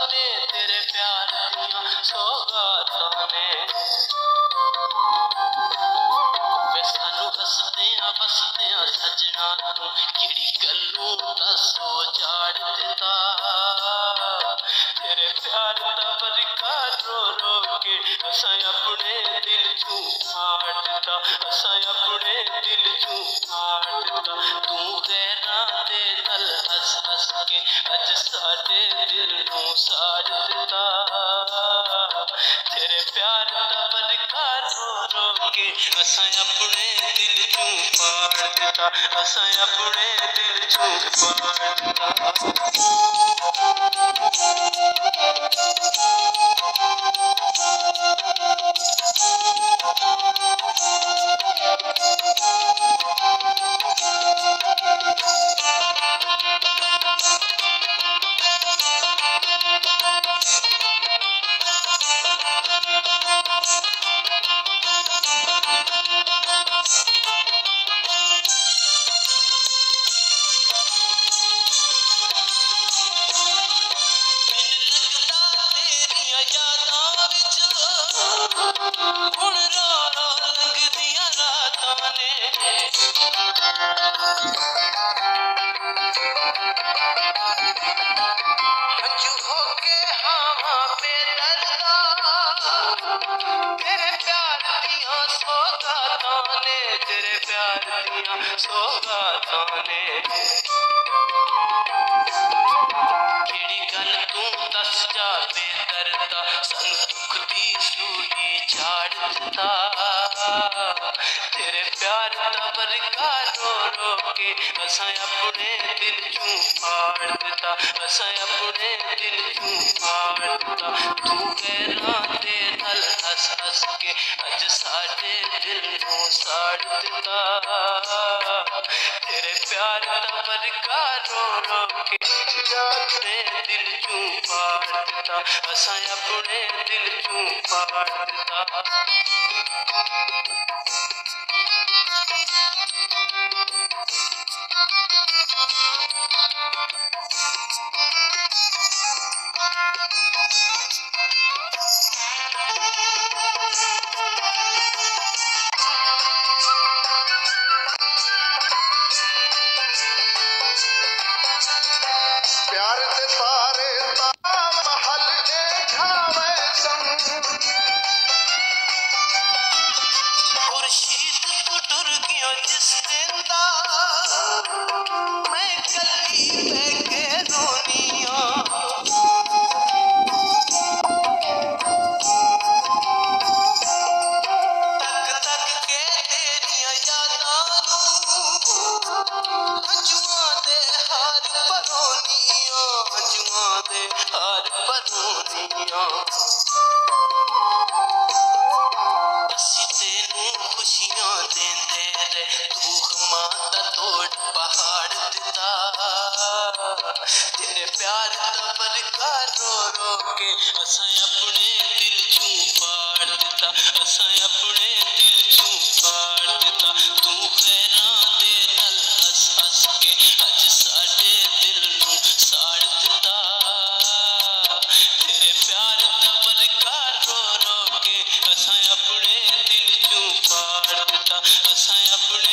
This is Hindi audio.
ने तेरे प्यार दिया सौगातां ने वे सानू हसदियां बसदियां सजना तू किहड़ी गल्लों दा सो जाड़ दिता तेरे प्यार दा बरका रो रो के असां अपने दिल चू फाड़ दिता असां अपने दिल चू फाड़ दिता तू गैरां दे नल हस हस के अज साडे दिल नू साड़ दिता तेरे प्यार दा बरका रो रो के असां अपने दिल चू फाड़ दिता असां अपने दिल चू फाड़ दिता हुण रो रो लंघदियां रातां ने हंझू होके हावां बेदर्दा तेरे प्यार दियां सौगातां ने तेरे प्यार दियां सौगातां ने केड़ी गल तू दस जा बेदर्दा सन दुख दी सूली झाड़ दिता तेरे प्यार दा बरका रो रो के असां अपने दिल चू फाड़ दिता असां अपने दिल चू फाड़ दिता तू गैरां दे नल हस हस के अज साडे दिल नू साड़ दिता तेरे प्यार दा बरका रो रो के अपने दिल चू फाड़ दिता असां अपने दिल चू फाड़ दिता प्यार दे तारे महल ए झावे संग खुर्शीद तू टुर गया जिस दिन दा मैं कली बैके रोनिया तक तक के तेरियां यादां नू हंजुआं दे हार परोनिया हंजुआं दे हार परोनिया असी तेनू खुशियां देंदे रे तू माता तोड़ पहाड़ दिता तेरे प्यार दा बरका रो रो के असां अपने दिल चू फाड़ दिता असां अपने दिल चू फाड़ दिता तू गैरां दे नल हस हस के अज साडे दिल नू साड़ दिता तेरे प्यार दा बरका रो रो के असां अपने दिल चू फाड़ दिता असां अपने